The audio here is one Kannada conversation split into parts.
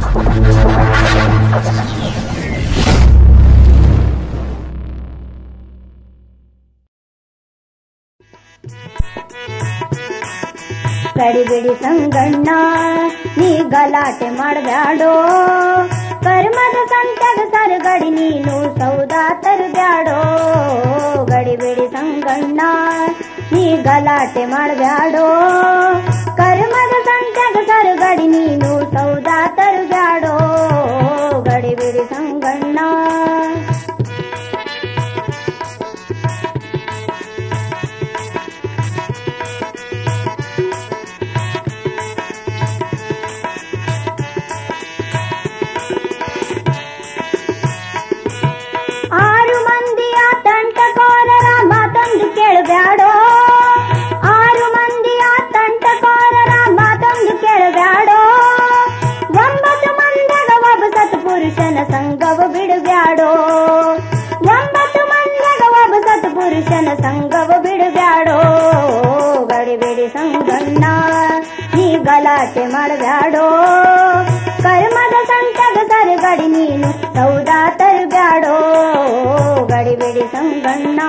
ಗಡಿಬಿಡಿ ಸಂಗಣ್ಣ ನೀ ಗಲಾಟೆ ಮಾಡಬ್ಯಾಡೋ, ಕರ್ಮದ ಸಂತ್ಯಾಗ ಸರಗಡಿ ನೀನು ಸೌದಾ ತರಬ್ಯಾಡೋ. ಗಡಿಬಿಡಿ ಸಂಗಣ್ಣ ನೀ ಗಲಾಟೆ ಮಾಡಬ್ಯಾಡೋ, ಕರ್ಮದ ಸಂತ್ಯಾಗ ಸರಗಡಿ ನೀನು ಸೌದಾ ತರಬ್ಯಾಡೋ. ಗಡಿಬಿಡಿ ಸಂಗಣ್ಣ ಕೇಳಬ್ಯಾಡೋ, 6 ಮಂದಿಯ ತಂಟಕೋರರ ಮಾತೊಂದು ಕೇಳಬ್ಯಾಡೋ. 9 ಮಂದಿಗ ಒಬ್ಬ ಸತ್ಪುರುಷನ ಸಂಗವ ಬಿಡಬ್ಯಾಡೋ, 9 ಮಂದಿಗ ಒಬ್ಬ ಸತ್ಪುರುಷನ ಸಂಗವ ಬಿಡಬ್ಯಾಡೋ. ಗಡಿಬಿಡಿ ಸಂಗಣ್ಣ ನೀ ಗಲಾಟೆ ಮಾಡಬ್ಯಾಡೋ, ಕರ್ಮದ ಸಂತ್ಯಾಗ ಸರಗಡಿ ನೀನು ಸೌದಾ ತರಬ್ಯಾಡೋ. ಗಡಿಬಿಡಿ ಸಂಗಣ್ಣ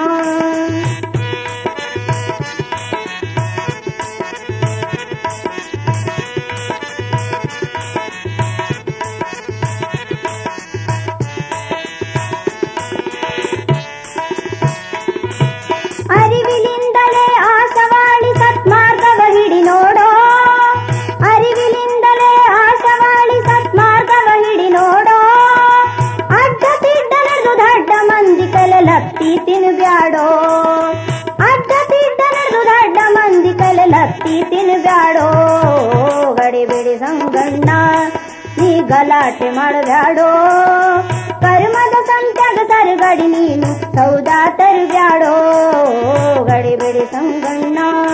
ಅರಿವಿನಿಂದಲೇ ಆಶವಾಳಿ ಸತ್ಮಾರ್ಗವ ಹಿಡಿ ನೋಡೋ, ಅರಿವಿನಿಂದಲೇ ಆಶವಾಳಿ ಸತ್ಮಾರ್ಗವ ಹಿಡಿ ನೋಡೋ. ಅಡ್ಡ ತಿಡ್ಡ ನಡೆದು ದಡ್ಡ ಮಂದಿ ಕಲೆ ಲತ್ತಿ ತಿನ್ಬ್ಯಾಡೋ, ಅಡ್ಡ ತಿಡ್ಡ ನಡೆದು ದಡ್ಡ ಮಂದಿ ಕಲೆ ಲತ್ತಿ ತಿನ್ಬ್ಯಾಡೋ. ಗಡಿಬಿಡಿ ಸಂಗಣ್ಣ ನೀ ಗಲಾಟೆ ಮಾಡಬ್ಯಾಡೋ, ಕರ್ಮದ ಸಂತ್ಯಾಗ ಸರಗಡಿ ನೀನು ಸೌದಾ ತರಬ್ಯಾಡೋ. ಗಡಿಬಿಡಿ ಸಂಗಣ್ಣ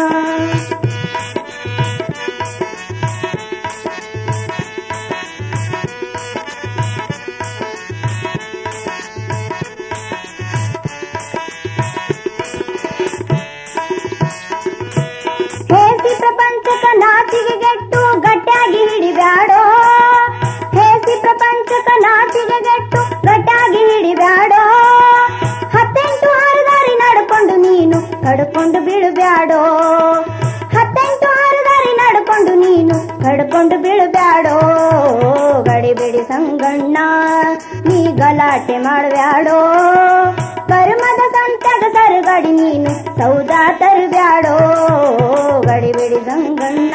ಹೇಸಿ ಪ್ರಪಂಚಕ ನಾಚಿಗೆ ಗೆಟ್ಟು ಗಟ್ಟಿಯಾಗಿ ಹಿಡಿಬ್ಯಾಡೋ, ಹೇಸಿ ಪ್ರಪಂಚಕ ನಾಚಿಗೆ ಗೆಟ್ಟು ಗಟ್ಟಿಯಾಗಿ ಹಿಡಿಬ್ಯಾಡೋ. 18 ಆರುದಾರಿ ನಡ್ಕೊಂಡು ನೀನು ಕಡ್ಕೊಂಡು ಬೀಳಬ್ಯಾಡೋ, 18 ಆರುದಾರಿ ನಡ್ಕೊಂಡು ನೀನು ಕಡ್ಕೊಂಡು ಬೀಳಬ್ಯಾಡೋ. ಗಡಿಬಿಡಿ ಸಂಗಣ್ಣ ನೀ ಗಲಾಟೆ ಮಾಡಬ್ಯಾಡೋ, ಕರ್ಮದ ಸಂತ್ಯಾಗ ಸರಗಡಿ ನೀನು ಸೌದಾ ತರಬ್ಯಾಡೋ. ಗಡಿಬಿಡಿ ಸಂಗಣ್ಣ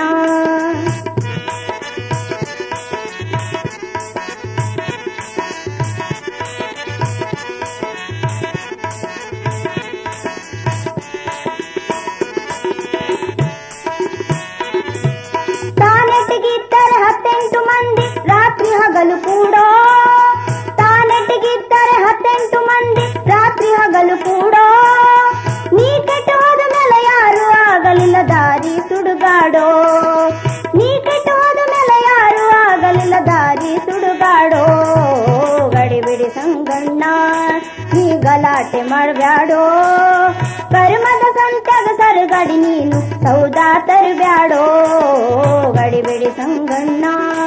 ತಾನೆಟ್ಟಿಗಿದ್ದರೆ 18 ಮಂದಿ ರಾತ್ರಿ ಹಗಲು ಕೂಡೋ, ತಾನೆಟ್ಟಿಗಿದ್ದರೆ 18 ಮಂದಿ ರಾತ್ರಿ ಹಗಲು ಕೂಡೋ. ನೀ ಕೆಟ್ಟು ಹೋದ ಮೇಲೆ ಯಾರು ಆಗಲಿಲ್ಲ ದಾರಿ ಸುಡುಗಾಡೋ, ನೀ ಕೆಟ್ಟು ಹೋದ ಮೇಲೆ ಯಾರು ಆಗಲಿಲ್ಲ ದಾರಿ ಸುಡುಗಾಡೋ. ಗಡಿಬಿಡಿ ಸಂಗಣ್ಣ ನೀ ಗಲಾಟೆ ಮಾಡಬ್ಯಾಡೋ, ಕರ್ಮದ ಸಂತ್ಯಾಗ ಸರಗಡಿ ನೀನು ಸೌದಾ ತರಬ್ಯಾಡೋ. ಗಡಿಬಿಡಿ ಸಂಗಣ್ಣ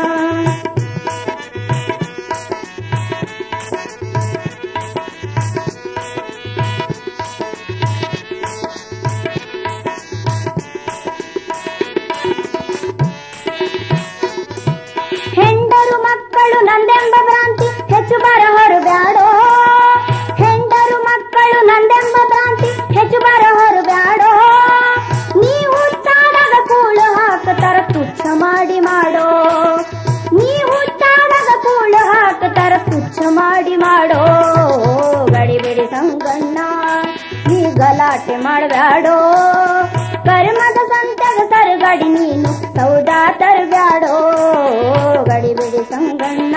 ಹೆಂಡರು ಮಕ್ಕಳು ನಂದೆಂಬ ಭ್ರಾಂತಿ ಹೆಚ್ಚು ಬರ ಹೊರಬ್ಯಾಡೋ, ಹೆಂಡರು ಮಕ್ಕಳು ನಂದೆಂಬ ಭ್ರಾಂತಿ ಹೆಚ್ಚು ಬರ ಹೊರಬ್ಯಾಡೋ. ನೀ ಹುಟ್ಟಾದಾಗ ಕೂಳು ಹಾಕತರ ತುಚ್ಛ ಮಾಡಿ ಮಾಡೋ, ನೀ ಹುಟ್ಟಾದಾಗ ಕೂಳು ಹಾಕತರ ತುಚ್ಛ ಮಾಡಿ ಮಾಡೋ. ಗಡಿಬಿಡಿ ಸಂಗಣ್ಣ ನೀ ಗಲಾಟೆ ಮಾಡಬ್ಯಾಡೋ, ಕರ್ಮದ ಸಂತ್ಯಾಗ ಸರಗಡಿ ನೀನು ಸೌದಾ ತರಬ್ಯಾಡೋ. ಗಡಿಬಿಡಿ ಸಂಗಣ್ಣ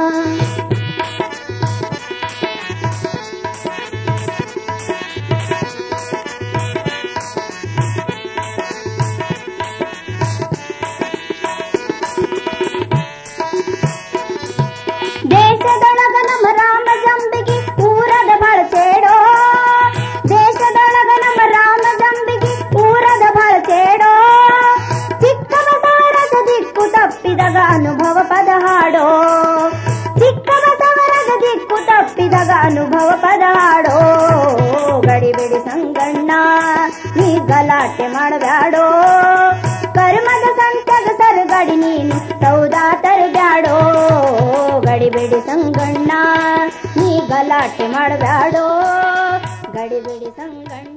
ದೇಶದೊಳಗ ನಮ್ಮ ರಾಮ ಜಂಬಿಗಿ ಊರದ ಬಳಚೇಡೋ, ದೇಶದೊಳಗ ನಮ್ಮ ರಾಮ ಜಂಬಿಗಿ ಊರದ ಬಳಚೇಡೋ. ಚಿಕ್ಕ ಬಸವರಾಜ ದಿಕ್ಕು ತಪ್ಪಿದ ಅನುಭವ ಪದ ಹಾಡೋ ಚಿಕ್ಕ ಬಸವರಾಜ ದಿಕ್ಕು ತಪ್ಪಿದಾಗ ಅನುಭವ ಪದ ಹಾಡೋ ಗಡಿಬಿಡಿ ಸಂಗಣ್ಣ ನೀ ಗಲಾಟೆ ಮಾಡಬ್ಯಾಡೋ ಕರ್ಮದ ಸಂತ್ಯಾಗ ಸರಗಡಿ ನೀನು ಸೌದಾ ತರಬ್ಯಾಡೋ ಗಡಿಬಿಡಿ ಸಂಗಣ್ಣ ನೀ ಗಲಾಟೆ ಮಾಡಬ್ಯಾಡೋ ಗಡಿಬಿಡಿ ಸಂಗಣ್ಣ